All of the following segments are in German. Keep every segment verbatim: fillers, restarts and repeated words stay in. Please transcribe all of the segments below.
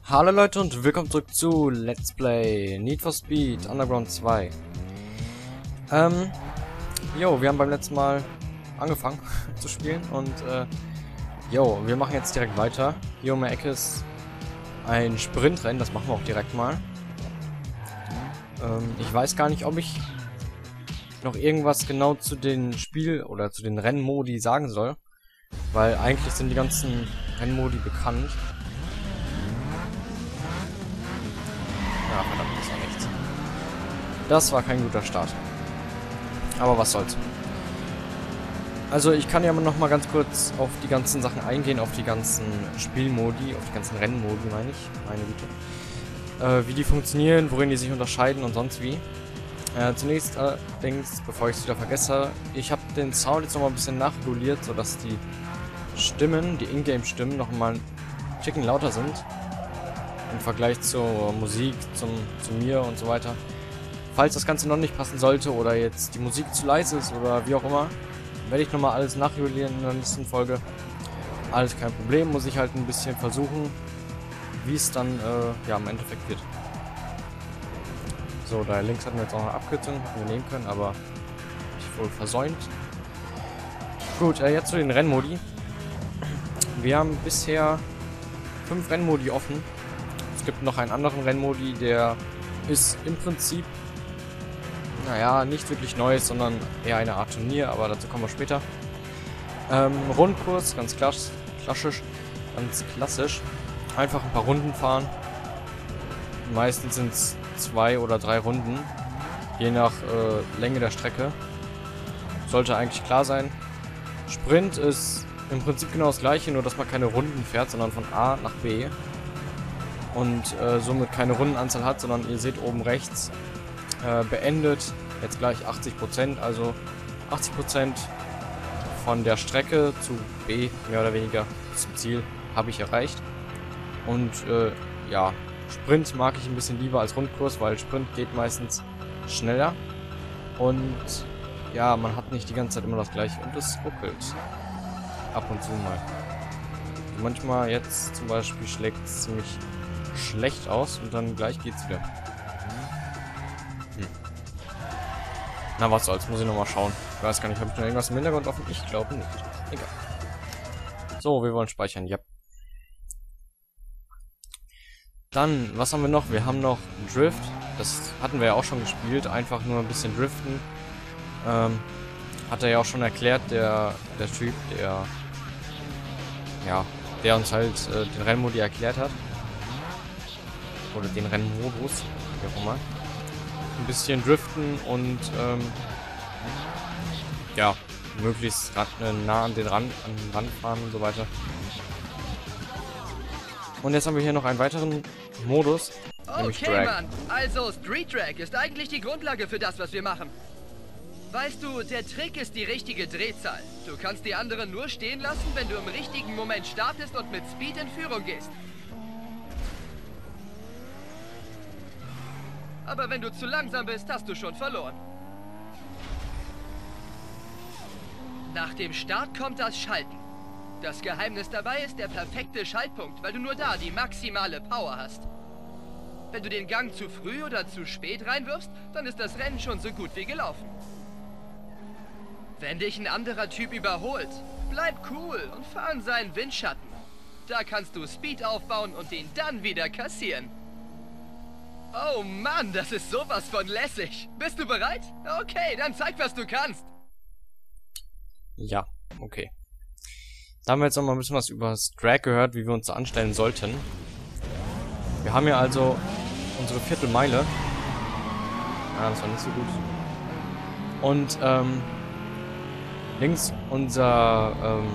Hallo Leute und willkommen zurück zu Let's Play Need for Speed Underground zwei. Ähm, jo, wir haben beim letzten Mal angefangen zu spielen und äh, jo, wir machen jetzt direkt weiter. Hier um die Ecke ist ein Sprintrennen, das machen wir auch direkt mal. Ähm, ich weiß gar nicht, ob ich noch irgendwas genau zu den Spiel- oder zu den Rennmodi sagen soll, weil eigentlich sind die ganzen Rennmodi bekannt. Ja, verdammt, das war nichts. Das war kein guter Start. Aber was soll's. Also ich kann ja noch mal ganz kurz auf die ganzen Sachen eingehen, auf die ganzen Spielmodi, auf die ganzen Rennmodi, meine ich. Meine Güte. Äh, wie die funktionieren, worin die sich unterscheiden und sonst wie. Äh, zunächst allerdings, bevor ich es wieder vergesse, ich habe den Sound jetzt noch mal ein bisschen nachreguliert, sodass die Stimmen, die Ingame-Stimmen noch mal ein Ticken lauter sind. Im Vergleich zur Musik, zum, zu mir und so weiter. Falls das Ganze noch nicht passen sollte oder jetzt die Musik zu leise ist oder wie auch immer, werde ich nochmal alles nachregulieren in der nächsten Folge. Alles kein Problem, muss ich halt ein bisschen versuchen, wie es dann äh, ja im Endeffekt wird. So, da links hatten wir jetzt auch eine Abkürzung, hätten wir nehmen können, aber ich wohl versäumt. Gut, äh, jetzt zu den Rennmodi. Wir haben bisher fünf Rennmodi offen. Es gibt noch einen anderen Rennmodi, der ist im Prinzip, naja, nicht wirklich neu, sondern eher eine Art Turnier, aber dazu kommen wir später. Ähm, Rundkurs, ganz klass klassisch, ganz klassisch. Einfach ein paar Runden fahren. Meistens sind es zwei oder drei Runden, je nach äh, Länge der Strecke. Sollte eigentlich klar sein. Sprint ist im Prinzip genau das gleiche, nur dass man keine Runden fährt, sondern von A nach B. Und äh, somit keine Rundenanzahl hat, sondern ihr seht oben rechts, äh, beendet, jetzt gleich achtzig Prozent, also achtzig Prozent von der Strecke zu B, mehr oder weniger zum Ziel, habe ich erreicht. Und äh, ja, Sprint mag ich ein bisschen lieber als Rundkurs, weil Sprint geht meistens schneller und ja, man hat nicht die ganze Zeit immer das gleiche und es ruckelt ab und zu mal. Und manchmal jetzt zum Beispiel schlägt es ziemlich schlecht aus und dann gleich geht's wieder. Hm. Na was soll's, muss ich nochmal schauen. Ich weiß gar nicht, habe ich noch irgendwas im Hintergrund offen? Ich glaube nicht. Egal. So, wir wollen speichern, ja. Dann, was haben wir noch? Wir haben noch Drift. Das hatten wir ja auch schon gespielt. Einfach nur ein bisschen driften. Ähm, hat er ja auch schon erklärt, der, der Typ, der ja, der uns halt äh, den Rennmodi erklärt hat. Oder den Rennmodus, wie auch immer. Ein bisschen driften und ähm, ja, möglichst nah an den Rand, an den Rand fahren und so weiter. Und jetzt haben wir hier noch einen weiteren Modus, nämlich Okay, Drag. Mann. Also Street Drag ist eigentlich die Grundlage für das, was wir machen. Weißt du, der Trick ist die richtige Drehzahl. Du kannst die anderen nur stehen lassen, wenn du im richtigen Moment startest und mit Speed in Führung gehst. Aber wenn du zu langsam bist, hast du schon verloren. Nach dem Start kommt das Schalten. Das Geheimnis dabei ist der perfekte Schaltpunkt, weil du nur da die maximale Power hast. Wenn du den Gang zu früh oder zu spät reinwirfst, dann ist das Rennen schon so gut wie gelaufen. Wenn dich ein anderer Typ überholt, bleib cool und fahr in seinen Windschatten. Da kannst du Speed aufbauen und ihn dann wieder kassieren. Oh Mann, das ist sowas von lässig. Bist du bereit? Okay, dann zeig, was du kannst. Ja, okay. Da haben wir jetzt noch mal ein bisschen was über das Drag gehört, wie wir uns da anstellen sollten. Wir haben ja also unsere Viertelmeile. Ja, das war nicht so gut. Und ähm, links unser ähm,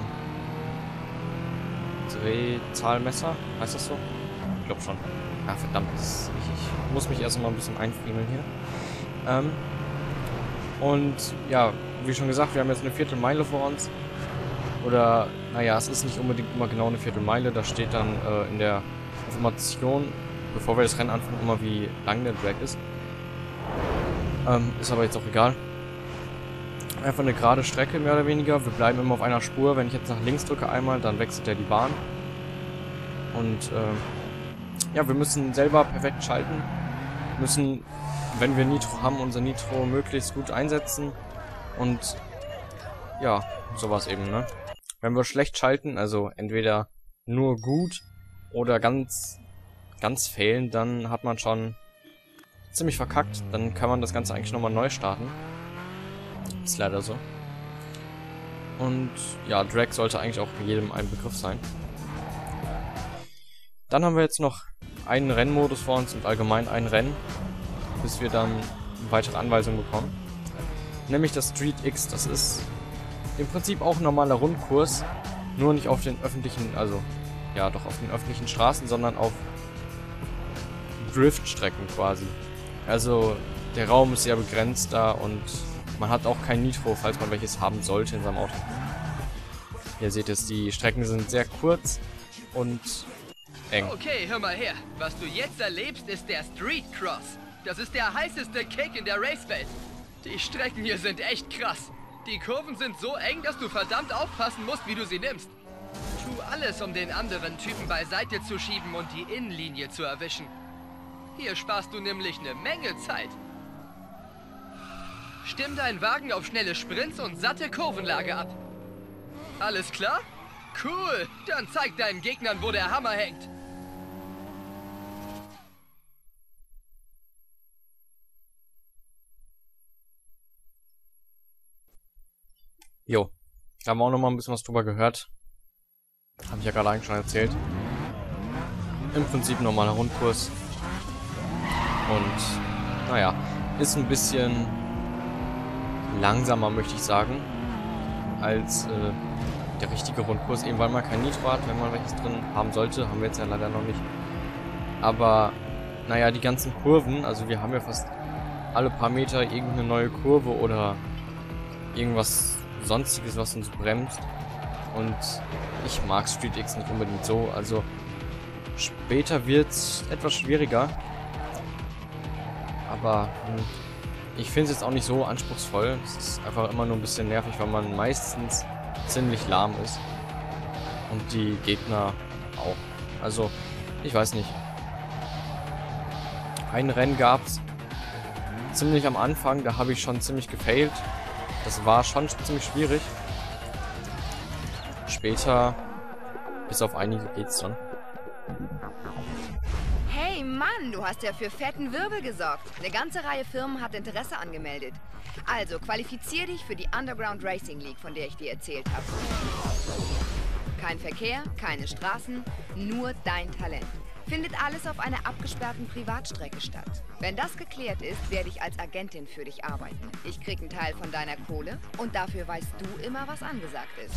Drehzahlmesser. Heißt das so? Ich glaube schon. Ah, verdammt. Das, ich, ich muss mich erst mal ein bisschen einfriemeln hier. Ähm, und ja, wie schon gesagt, wir haben jetzt eine Viertelmeile vor uns. Oder, naja, es ist nicht unbedingt immer genau eine Viertelmeile. Da steht dann äh, in der Information, bevor wir das Rennen anfangen, immer wie lang der Drag ist. Ähm, ist aber jetzt auch egal. Einfach eine gerade Strecke, mehr oder weniger. Wir bleiben immer auf einer Spur. Wenn ich jetzt nach links drücke einmal, dann wechselt er die Bahn. Und, äh, ja, wir müssen selber perfekt schalten. Müssen, wenn wir Nitro haben, unser Nitro möglichst gut einsetzen. Und ja, sowas eben, ne? Wenn wir schlecht schalten, also entweder nur gut oder ganz, ganz fehlen, dann hat man schon ziemlich verkackt. Dann kann man das Ganze eigentlich nochmal neu starten. Ist leider so. Und ja, Drag sollte eigentlich auch jedem ein Begriff sein. Dann haben wir jetzt noch einen Rennmodus vor uns und allgemein ein Rennen, bis wir dann weitere Anweisungen bekommen. Nämlich das Street X. Das ist im Prinzip auch ein normaler Rundkurs, nur nicht auf den öffentlichen, also ja doch auf den öffentlichen Straßen, sondern auf Driftstrecken quasi. Also der Raum ist sehr begrenzt da und man hat auch kein Nitro, falls man welches haben sollte in seinem Auto. Ihr seht es, die Strecken sind sehr kurz und eng. Okay, hör mal her. Was du jetzt erlebst, ist der Street Cross. Das ist der heißeste Kick in der Racewelt. Die Strecken hier sind echt krass. Die Kurven sind so eng, dass du verdammt aufpassen musst, wie du sie nimmst. Tu alles, um den anderen Typen beiseite zu schieben und die Innenlinie zu erwischen. Hier sparst du nämlich eine Menge Zeit. Stimm deinen Wagen auf schnelle Sprints und satte Kurvenlage ab. Alles klar? Cool! Dann zeig deinen Gegnern, wo der Hammer hängt. Jo, da haben wir auch noch mal ein bisschen was drüber gehört. Habe ich ja gerade eigentlich schon erzählt. Im Prinzip normaler Rundkurs. Und, naja, ist ein bisschen langsamer, möchte ich sagen, als äh, der richtige Rundkurs. Eben weil man kein Nitro hat, wenn man welches drin haben sollte. Haben wir jetzt ja leider noch nicht. Aber, naja, die ganzen Kurven, also wir haben ja fast alle paar Meter irgendeine neue Kurve oder irgendwas Sonstiges, was uns bremst. Und ich mag Street X nicht unbedingt so. Also später wird es etwas schwieriger. Aber hm, ich finde es jetzt auch nicht so anspruchsvoll. Es ist einfach immer nur ein bisschen nervig, weil man meistens ziemlich lahm ist. Und die Gegner auch. Also, ich weiß nicht. Ein Rennen gab es ziemlich am Anfang, da habe ich schon ziemlich gefailt. Das war schon ziemlich schwierig. Später, bis auf einige geht's dann. Hey Mann, du hast ja für fetten Wirbel gesorgt. Eine ganze Reihe Firmen hat Interesse angemeldet. Also qualifizier dich für die Underground Racing League, von der ich dir erzählt habe. Kein Verkehr, keine Straßen, nur dein Talent. Findet alles auf einer abgesperrten Privatstrecke statt. Wenn das geklärt ist, werde ich als Agentin für dich arbeiten. Ich krieg einen Teil von deiner Kohle und dafür weißt du immer, was angesagt ist.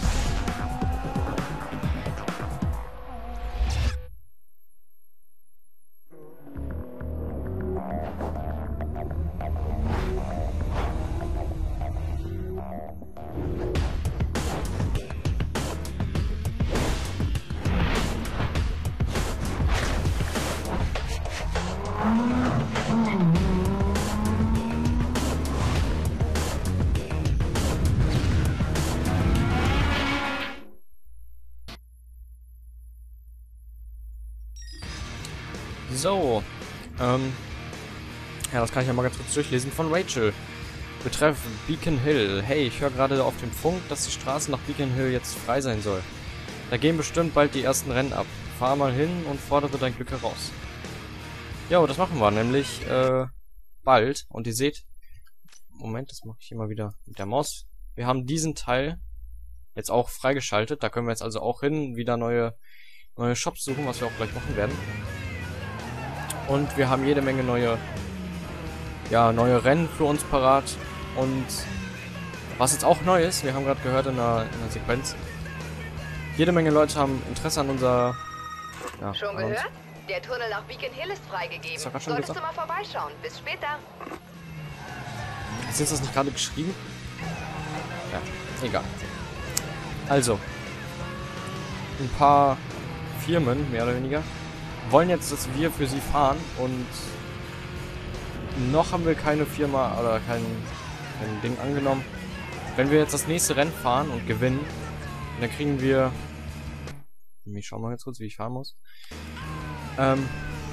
So, ähm, ja, das kann ich ja mal ganz kurz durchlesen von Rachel. Betreff Beacon Hill. Hey, ich höre gerade auf dem Funk, dass die Straße nach Beacon Hill jetzt frei sein soll. Da gehen bestimmt bald die ersten Rennen ab. Fahr mal hin und fordere dein Glück heraus. Ja, das machen wir nämlich äh, bald. Und ihr seht, Moment, das mache ich hier mal wieder mit der Maus. Wir haben diesen Teil jetzt auch freigeschaltet. Da können wir jetzt also auch hin, wieder neue, neue Shops suchen, was wir auch gleich machen werden. Und wir haben jede Menge neue, ja, neue Rennen für uns parat. Und was jetzt auch neu ist, wir haben gerade gehört in der, in der Sequenz, jede Menge Leute haben Interesse an unser... Ja, Schon an uns. gehört? Der Tunnel nach Beacon Hill ist freigegeben. Das war grad schon Solltest gesagt. du mal vorbeischauen. Bis später. Ist jetzt das nicht gerade geschrieben? Ja, egal. Also, ein paar Firmen, mehr oder weniger, wollen jetzt, dass wir für sie fahren und noch haben wir keine Firma oder kein, kein Ding angenommen. Wenn wir jetzt das nächste Rennen fahren und gewinnen, dann kriegen wir... Ich schau mal jetzt kurz, wie ich fahren muss. Ähm,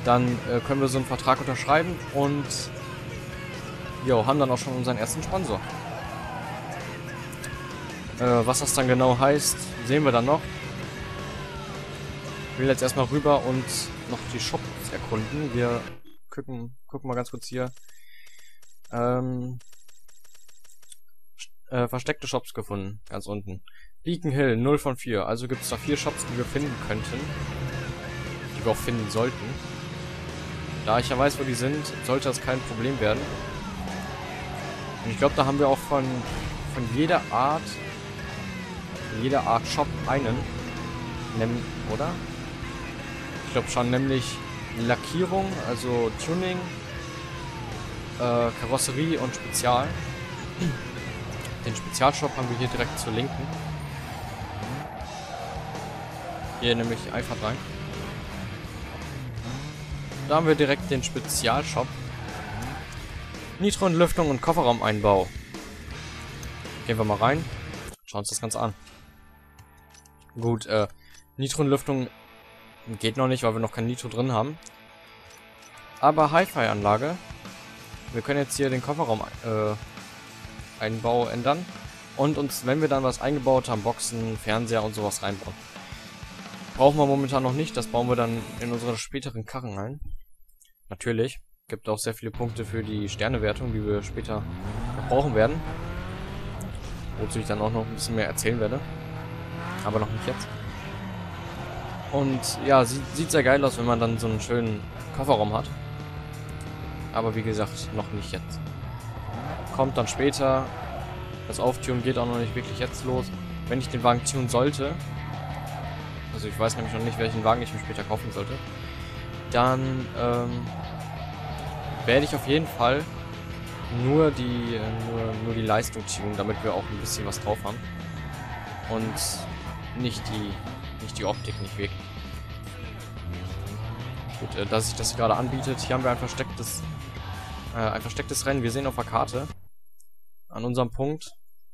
dann äh, können wir so einen Vertrag unterschreiben und jo, haben dann auch schon unseren ersten Sponsor. Äh, was das dann genau heißt, sehen wir dann noch. Ich will jetzt erstmal rüber und noch die Shops erkunden. Wir gucken, gucken mal ganz kurz hier. Ähm, äh, versteckte Shops gefunden, ganz unten. Beacon Hill, null von vier. Also gibt es da vier Shops, die wir finden könnten. Die wir auch finden sollten. Da ich ja weiß, wo die sind, sollte das kein Problem werden. Und ich glaube, da haben wir auch von, von jeder Art, jeder Art Shop einen. Nemm, oder? Ich glaube schon, nämlich Lackierung, also Tuning, äh, Karosserie und Spezial. Den Spezialshop haben wir hier direkt zur Linken. Hier nämlich einfach rein. Da haben wir direkt den Spezialshop. Nitro-Entlüftung und Kofferraumeinbau. Gehen wir mal rein. Schauen uns das Ganze an. Gut, äh, Nitro-Entlüftung geht noch nicht, weil wir noch kein Nitro drin haben. Aber Hi-Fi-Anlage. Wir können jetzt hier den Kofferraum-Einbau äh, ändern. Und uns, wenn wir dann was eingebaut haben, Boxen, Fernseher und sowas reinbauen. Brauchen wir momentan noch nicht, das bauen wir dann in unsere späteren Karren ein. Natürlich. Gibt auch sehr viele Punkte für die Sternewertung, die wir später noch brauchen werden. Wozu ich dann auch noch ein bisschen mehr erzählen werde. Aber noch nicht jetzt. Und ja, sieht, sieht sehr geil aus, wenn man dann so einen schönen Kofferraum hat. Aber wie gesagt, noch nicht jetzt. Kommt dann später. Das Auftunen geht auch noch nicht wirklich jetzt los. Wenn ich den Wagen tunen sollte, also ich weiß nämlich noch nicht, welchen Wagen ich mir später kaufen sollte, dann ähm, werde ich auf jeden Fall nur die, nur, nur die Leistung tunen, damit wir auch ein bisschen was drauf haben. Und nicht die, nicht die Optik, nicht wirklich. Gut, äh, dass sich das gerade anbietet. Hier haben wir ein verstecktes, äh, ein verstecktes Rennen. Wir sehen auf der Karte, an unserem Punkt,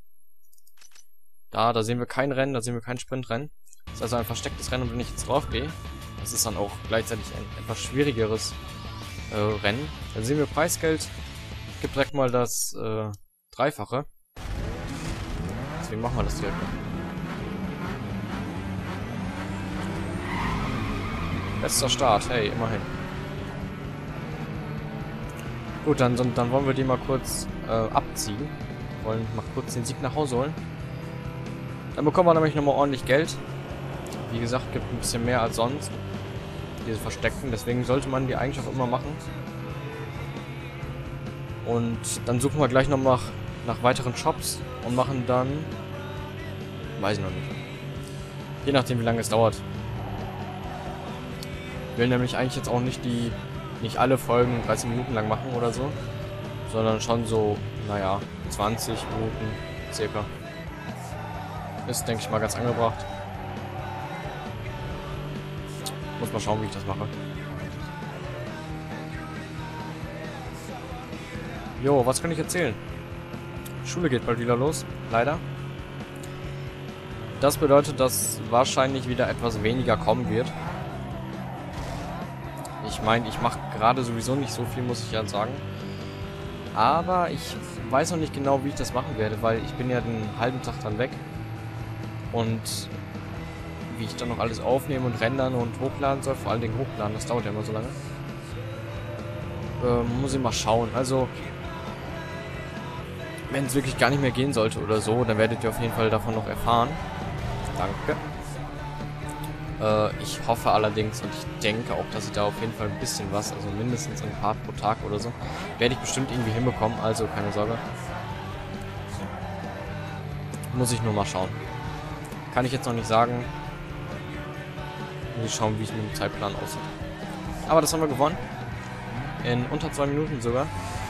da, da sehen wir kein Rennen, da sehen wir kein Sprintrennen. Das ist also ein verstecktes Rennen und wenn ich jetzt drauf gehe, das ist dann auch gleichzeitig ein etwas schwierigeres äh, Rennen. Dann sehen wir Preisgeld, gibt direkt mal das äh, Dreifache. Deswegen machen wir das direkt. Letzter Start, hey, immerhin. Gut, dann, dann wollen wir die mal kurz äh, abziehen. Wir wollen mal kurz den Sieg nach Hause holen. Dann bekommen wir nämlich nochmal ordentlich Geld. Wie gesagt, gibt ein bisschen mehr als sonst. Diese Versteckten, deswegen sollte man die eigentlich auch immer machen. Und dann suchen wir gleich noch nach, nach weiteren Shops und machen dann... Weiß ich noch nicht. Je nachdem, wie lange es dauert. Ich will nämlich eigentlich jetzt auch nicht die... Nicht alle Folgen dreißig Minuten lang machen oder so. Sondern schon so, naja, zwanzig Minuten circa. Ist, denke ich mal, ganz angebracht. Muss mal schauen, wie ich das mache. Jo, was kann ich erzählen? Schule geht bald wieder los, leider. Das bedeutet, dass wahrscheinlich wieder etwas weniger kommen wird. Ich meine, ich mache gerade sowieso nicht so viel, muss ich ja sagen. Aber ich weiß noch nicht genau, wie ich das machen werde, weil ich bin ja den halben Tag dann weg. Und wie ich dann noch alles aufnehmen und rendern und hochladen soll, vor allen Dingen hochladen, das dauert ja immer so lange. Ähm, muss ich mal schauen. Also, wenn es wirklich gar nicht mehr gehen sollte oder so, dann werdet ihr auf jeden Fall davon noch erfahren. Danke. Äh, ich hoffe allerdings und ich denke auch, dass ich da auf jeden Fall ein bisschen was, also mindestens ein Part pro Tag oder so, werde ich bestimmt irgendwie hinbekommen, also keine Sorge. Muss ich nur mal schauen. Kann ich jetzt noch nicht sagen. Muss ich schauen, wie es mit dem Zeitplan aussieht. Aber das haben wir gewonnen. In unter zwei Minuten sogar.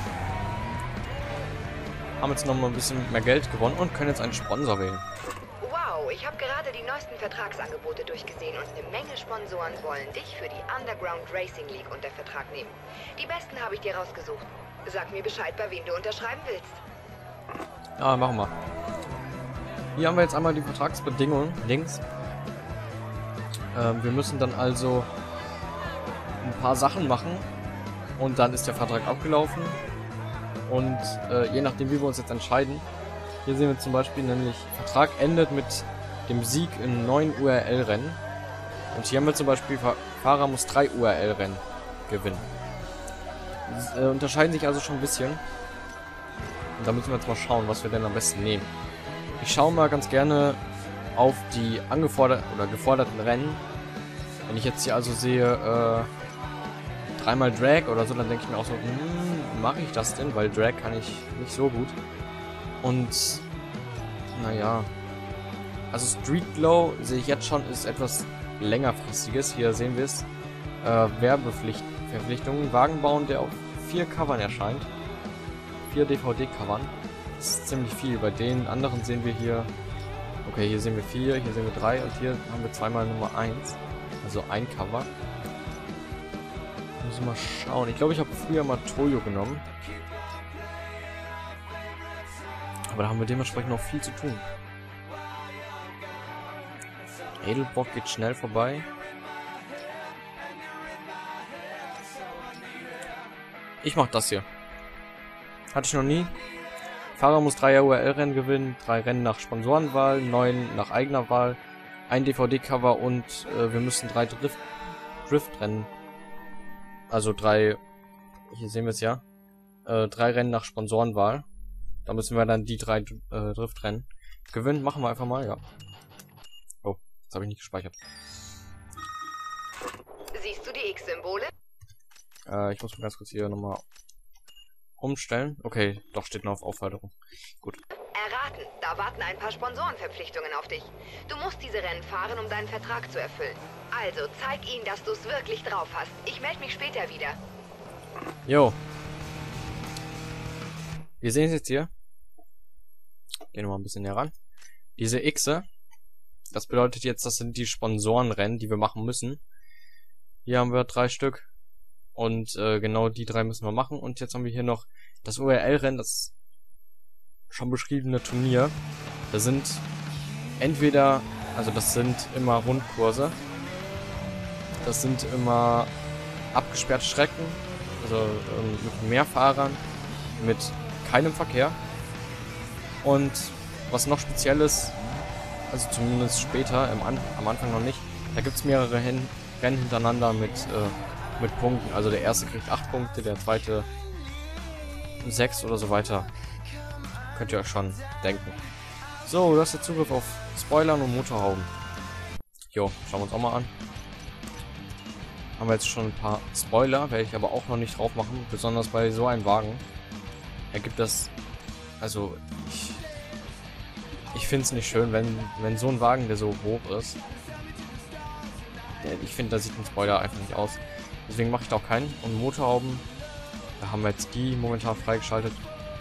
Haben jetzt noch mal ein bisschen mehr Geld gewonnen und können jetzt einen Sponsor wählen. Wow, ich habe gerade die neuesten Vertragsangebote durchgesehen und eine Menge Sponsoren wollen dich für die Underground Racing League unter Vertrag nehmen. Die besten habe ich dir rausgesucht. Sag mir Bescheid, bei wem du unterschreiben willst. Ja, machen wir. Hier haben wir jetzt einmal die Vertragsbedingungen links. Ähm, wir müssen dann also ein paar Sachen machen und dann ist der Vertrag abgelaufen. Und äh, je nachdem, wie wir uns jetzt entscheiden, hier sehen wir zum Beispiel nämlich, Vertrag endet mit dem Sieg in neun U R L-Rennen. Und hier haben wir zum Beispiel, Fahrer muss drei U R L-Rennen gewinnen. Das äh, unterscheiden sich also schon ein bisschen. Und da müssen wir jetzt mal schauen, was wir denn am besten nehmen. Ich schaue mal ganz gerne auf die angeforderten oder geforderten Rennen. Wenn ich jetzt hier also sehe, äh, dreimal Drag oder so, dann denke ich mir auch so, hm, mache ich das denn? Weil Drag kann ich nicht so gut. Und, naja, also Street Glow sehe ich jetzt schon, ist etwas längerfristiges. Hier sehen wir es. Äh, Werbeverpflichtungen. Wagen bauen, der auf vier Covern erscheint. Vier D V D-Covern. Das ist ziemlich viel. Bei den anderen sehen wir hier, okay, hier sehen wir vier, hier sehen wir drei und hier haben wir zweimal Nummer eins. Also ein Cover. Muss ich mal schauen. Ich glaube, ich habe früher mal Toyo genommen. Aber da haben wir dementsprechend noch viel zu tun. Edelbrock geht schnell vorbei. Ich mach das hier. Hatte ich noch nie. Fahrer muss drei U R L-Rennen gewinnen, drei Rennen nach Sponsorenwahl, neun nach eigener Wahl, ein D V D-Cover und äh, wir müssen drei Drift Driftrennen. Also drei, hier sehen wir es ja, äh, drei Rennen nach Sponsorenwahl. Da müssen wir dann die drei äh, Driftrennen gewinnen. Machen wir einfach mal, ja. Oh, das habe ich nicht gespeichert. Siehst du die X-Symbole? Äh, ich muss mal ganz kurz hier nochmal umstellen. Okay, doch, steht noch auf Aufforderung. Gut. Erraten, da warten ein paar Sponsorenverpflichtungen auf dich. Du musst diese Rennen fahren, um deinen Vertrag zu erfüllen. Also, zeig ihnen, dass du es wirklich drauf hast. Ich melde mich später wieder. Jo. Wir sehen es jetzt hier. Gehen wir mal ein bisschen näher ran. Diese Xe, das bedeutet jetzt, das sind die Sponsorenrennen, die wir machen müssen. Hier haben wir drei Stück. Und äh, genau die drei müssen wir machen. Und jetzt haben wir hier noch das U R L-Rennen, das schon beschriebene Turnier. Da sind entweder, also das sind immer Rundkurse. Das sind immer abgesperrte Strecken. Also ähm, mit mehr Fahrern, mit keinem Verkehr. Und was noch speziell ist, also zumindest später, im An am Anfang noch nicht, da gibt es mehrere Hen Rennen hintereinander mit, äh, mit Punkten. Also der erste kriegt acht Punkte, der zweite sechs oder so weiter. Könnt ihr euch schon denken. So, du hast jetzt Zugriff auf Spoilern und Motorhauben. Jo, schauen wir uns auch mal an. Haben wir jetzt schon ein paar Spoiler, werde ich aber auch noch nicht drauf machen. Besonders bei so einem Wagen ergibt das, also ich, ich finde es nicht schön, wenn, wenn so ein Wagen, der so hoch ist, ich finde, da sieht ein Spoiler einfach nicht aus. Deswegen mache ich da auch keinen. Und Motorhauben, da haben wir jetzt die momentan freigeschaltet.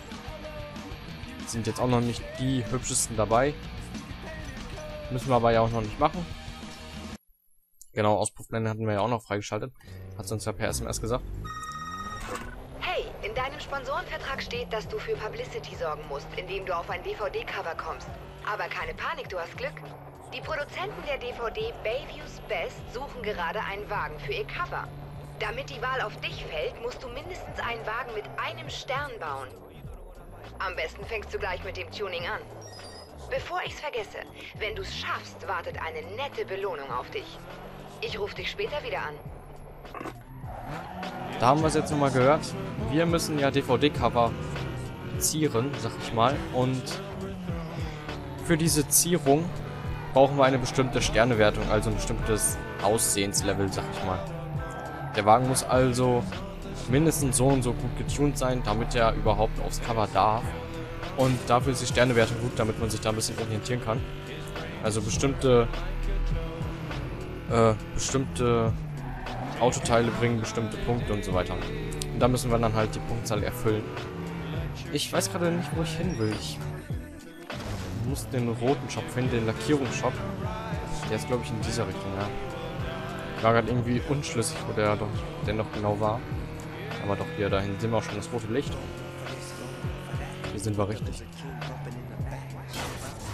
Sind jetzt auch noch nicht die hübschesten dabei. Müssen wir aber ja auch noch nicht machen. Genau, Auspuffblende hatten wir ja auch noch freigeschaltet. Hat sie uns ja per S M S gesagt. Hey, in deinem Sponsorenvertrag steht, dass du für Publicity sorgen musst, indem du auf ein D V D-Cover kommst. Aber keine Panik, du hast Glück. Die Produzenten der D V D Bayviews Best suchen gerade einen Wagen für ihr Cover. Damit die Wahl auf dich fällt, musst du mindestens einen Wagen mit einem Stern bauen. Am besten fängst du gleich mit dem Tuning an. Bevor ich's vergesse, wenn du's schaffst, wartet eine nette Belohnung auf dich. Ich rufe dich später wieder an. Da haben wir es jetzt nochmal gehört. Wir müssen ja D V D-Cover zieren, sag ich mal. Und für diese Zierung brauchen wir eine bestimmte Sternewertung, also ein bestimmtes Aussehenslevel, sag ich mal. Der Wagen muss also mindestens so und so gut getuned sein, damit er überhaupt aufs Cover darf. Und dafür ist die Sternewertung gut, damit man sich da ein bisschen orientieren kann. Also bestimmte äh, bestimmte Autoteile bringen bestimmte Punkte und so weiter. Und da müssen wir dann halt die Punktzahl erfüllen. Ich weiß gerade nicht, wo ich hin will. Ich muss den roten Shop finden, den Lackierungsshop. Der ist, glaube ich, in dieser Richtung, ja. Ich war gerade irgendwie unschlüssig, wo der doch denn noch genau war. Aber doch, hier dahin sehen wir auch schon das rote Licht. Hier sind wir richtig.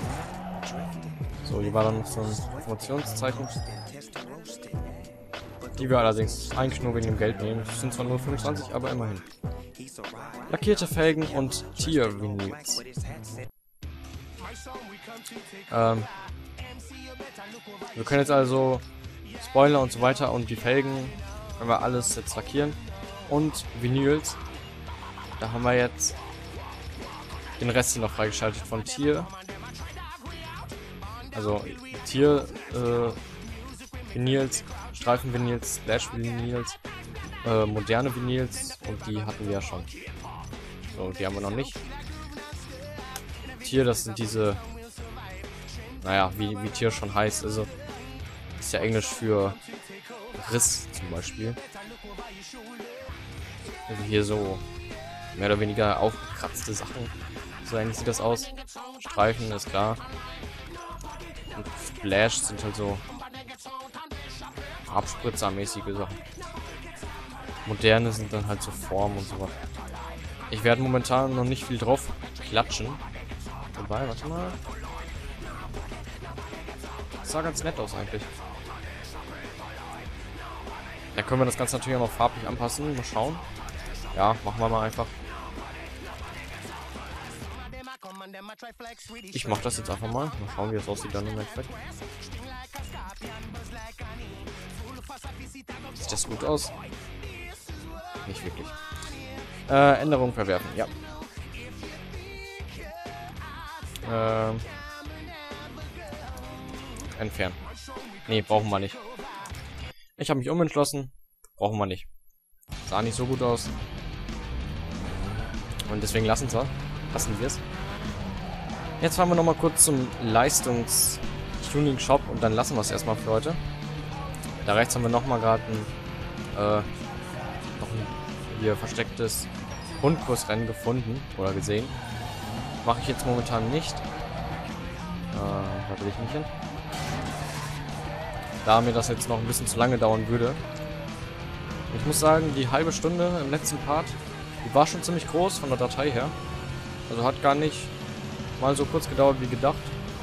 So, hier war dann noch so ein Informationszeichen. Die wir allerdings eigentlich nur wegen dem Geld nehmen. Das sind zwar nur fünfundzwanzig, aber immerhin. Lackierte Felgen und Tier-Vinyls. Ähm, wir können jetzt also Spoiler und so weiter und die Felgen können wir alles jetzt lackieren. Und Vinyls. Da haben wir jetzt den Rest hier noch freigeschaltet von Tier. Also Tier, äh, Vinyls, Streifen-Vinyls, Splash-Vinyls, äh, moderne Vinyls und die hatten wir ja schon. So, die haben wir noch nicht. Tier, das sind diese, naja, wie, wie Tier schon heißt, also ist ja Englisch für Riss zum Beispiel. Also hier so mehr oder weniger aufgekratzte Sachen. So ähnlich sieht das aus. Streifen ist klar. Und Splash sind halt so Abspritzermäßige Sachen. Moderne sind dann halt so Formen und so was. Ich werde momentan noch nicht viel drauf klatschen. Wobei, warte mal. Das sah ganz nett aus eigentlich. Da können wir das Ganze natürlich auch noch farblich anpassen. Mal schauen. Ja, machen wir mal einfach. Ich mache das jetzt einfach mal. Mal schauen, wie es aussieht dann im Endeffekt. Sieht das gut aus? Nicht wirklich. Äh, Änderungen verwerfen, ja. Ähm. Entfernen. Nee, brauchen wir nicht. Ich habe mich umentschlossen. Brauchen wir nicht. Sah nicht so gut aus. Und deswegen lassen wir lassen wir es. Jetzt fahren wir noch mal kurz zum Leistungs-Tuning-Shop und dann lassen wir es erstmal für heute. Da rechts haben wir noch mal gerade ein, äh, noch ein hier verstecktes Rundkursrennen gefunden oder gesehen. Mache ich jetzt momentan nicht. Äh, da will ich nicht hin. Da mir das jetzt noch ein bisschen zu lange dauern würde. Ich muss sagen, die halbe Stunde im letzten Part, die war schon ziemlich groß von der Datei her. Also hat gar nicht mal so kurz gedauert wie gedacht.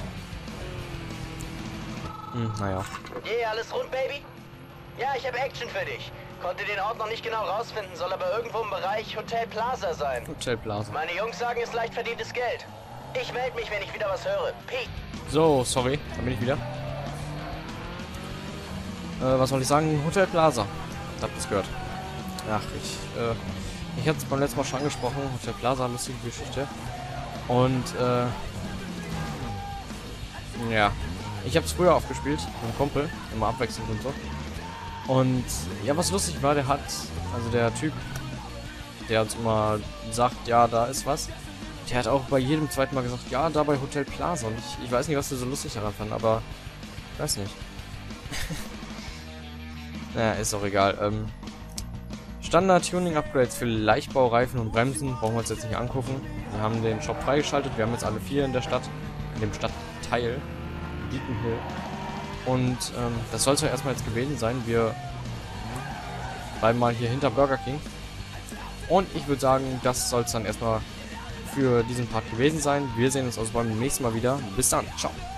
Hm, naja. Yeah, alles rund, Baby? Ja, ich habe Action für dich. Konnte den Ort noch nicht genau rausfinden, soll aber irgendwo im Bereich Hotel Plaza sein. Hotel Plaza. Meine Jungs sagen, es ist leicht verdientes Geld. Ich melde mich, wenn ich wieder was höre. Pete. So, sorry, da bin ich wieder. Äh, was soll ich sagen? Hotel Plaza. Ich hab das gehört. Ach, ich, äh, ich hatte es beim letzten Mal schon angesprochen. Hotel Plaza, lustige Geschichte. Und, äh, ja. Ich habe es früher aufgespielt, mit einem Kumpel, immer abwechselnd und so. Und, ja, was lustig war, der hat, also der Typ, der uns immer sagt, ja, da ist was. Der hat auch bei jedem zweiten Mal gesagt, ja, da bei Hotel Plaza. Und ich, ich weiß nicht, was der so lustig daran fand, aber, ich weiß nicht. Naja, ist auch egal. Ähm, Standard-Tuning-Upgrades für Leichtbau, Reifen und Bremsen brauchen wir uns jetzt nicht angucken. Wir haben den Shop freigeschaltet. Wir haben jetzt alle vier in der Stadt, in dem Stadtteil, Deacon Hill. Und ähm, das soll es ja erstmal jetzt gewesen sein. Wir bleiben mal hier hinter Burger King. Und ich würde sagen, das soll es dann erstmal für diesen Part gewesen sein. Wir sehen uns also beim nächsten Mal wieder. Bis dann. Ciao.